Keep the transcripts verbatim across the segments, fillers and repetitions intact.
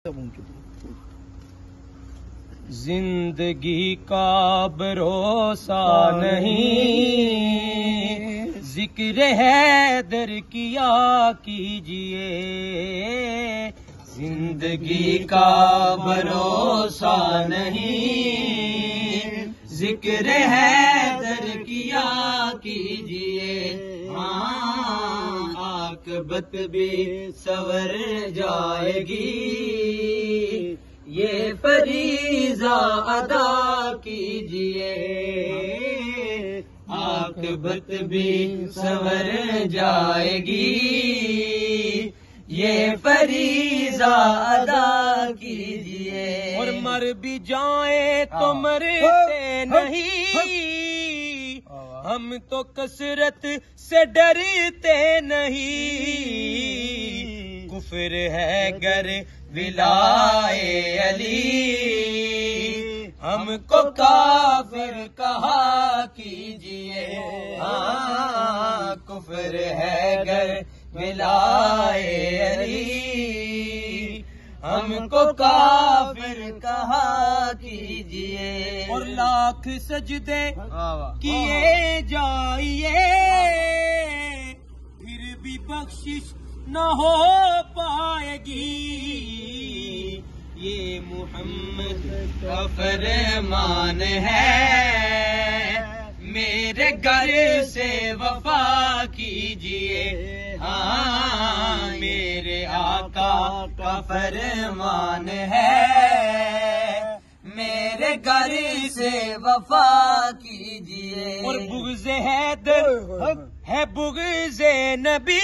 زندگی کا بھروسہ نہیں، ذکر حیدر کیا کیجئے۔ زندگی کا بھروسہ نہیں، ذکر حیدر کیا کیجئے۔ ہاں عاقبت بھی سنور جائے گی، یہ فریضہ ادا کیجئے۔ عاقبت بھی سنور جائے گی، یہ فریضہ ادا کیجئے۔ اور مر بھی جائیں تو مرتے نہیں، ہم تو کثرت سے ڈرتے نہیں۔ کفر ہے گر ولائے علی، ہم کو کافر کہا کیجئے۔ ہاں کفر ہے گر ولائے علی، ہم کو کافر کہا کیجئے۔ اور لاکھ سجدے کیے جائیے، پھر بھی بخشش نہ ہو پائے گی۔ یہ محمد کا فرمان ہے، میرے گھر سے وفا کیجئے۔ ہاں میرے آقا کا فرمان ہے، میرے گھر سے وفا کیجئے۔ اور بغض حیدر ہے بغض نبی،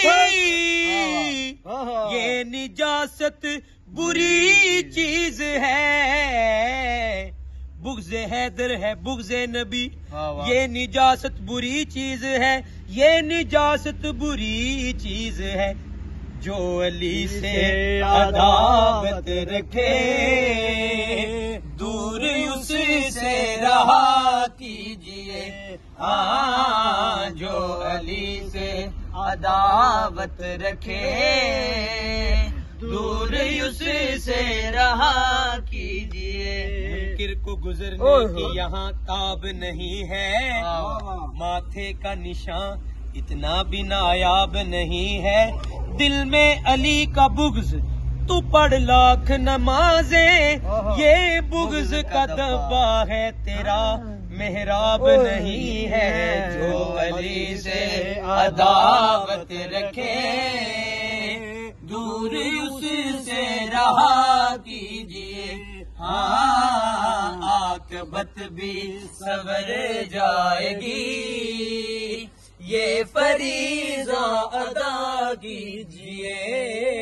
یہ نجاست بری چیز ہے۔ بغض حیدر ہے بغض نبی، یہ نجاست بری چیز ہے، یہ نجاست بری چیز ہے۔ جو علی سے عداوت رکھے، دور اس سے رہا کیجئے۔ ہاں جو علی سے عداوت رکھے، دور اس سے رہا کیجئے۔ منکر کو گزرنے کی یہاں تاب نہیں ہے، ماتھے کا نشان اتنا بھی نایاب نہیں ہے۔ دل میں علی کا بغض تو پڑھ لاکھ نمازیں، یہ بغض کا دبا ہے تیرا محراب نہیں ہے۔ جو علی سے عداوت رکھے، دور اس سے رہا کیجئے۔ ہاں عاقبت بھی سنور جائے گی، یہ فریضہ ادا کیجئے۔